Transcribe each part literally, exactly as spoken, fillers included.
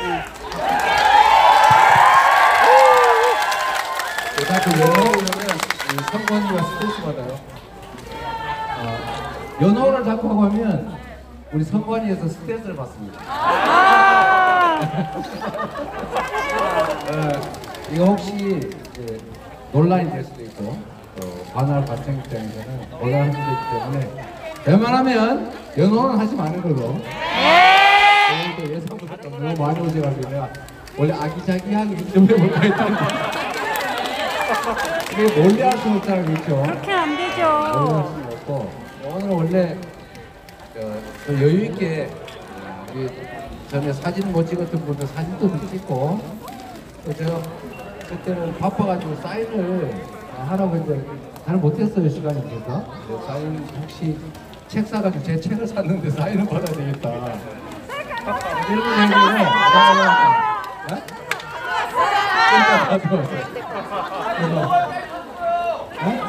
자꾸 연호를 보면 선관위가 스트레스 받아요. 어, 연호를 자꾸 하고 하면 우리 선관위에서 스트레스를 받습니다. 어, 이거 혹시 이제 논란이 될 수도 있고 또 관할 관청 입장에서는 곤란할 수도 있기 때문에 웬만하면 연호는 하지 마는 걸로. 오늘도 예상보다 너무 많이 오셔가지고 내가 원래 아기자기하게 좀 해볼까 했더니 이게 몰래 할 수는 없잖아요, 그렇죠? 그렇게 안 되죠. 몰래 할 수는 없고 오늘 원래 저 여유 있게 우리 전에 사진 못 찍었던 분들 사진도 좀 찍고 또 제가 그때는 바빠가지고 사인을 하라고 했는데 잘 못했어요, 시간이 없어서. 사인 혹시 책 사가지고 제 책을 샀는데 사인을 받아야 되겠다. 이런 얘기로 네? 진짜 가져왔어요. 네?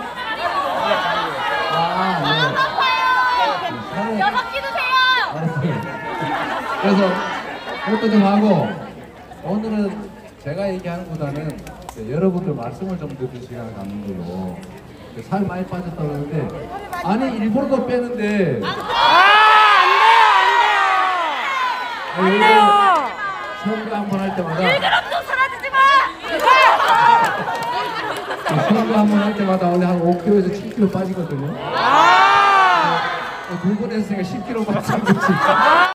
아, 네. 여섯 개 드세요. 알았어요. 그래서 그것도 좀 하고 오늘은 제가 얘기하는 것보다는 여러분들 말씀을 좀 듣는 시간을 갖는 걸로. 살 많이 빠졌다고 하는데 아니 일부러 더 빼는데 안 돼요, 안 돼요. 안 돼요. 선거 한 번 할 때마다 일그램도 사라지지 마. 선거 한 번 할 때마다 원래 한 오 킬로그램에서 칠 킬로그램 빠지거든요. 아. 두 번 했으니까 십 킬로그램 빠진 거지.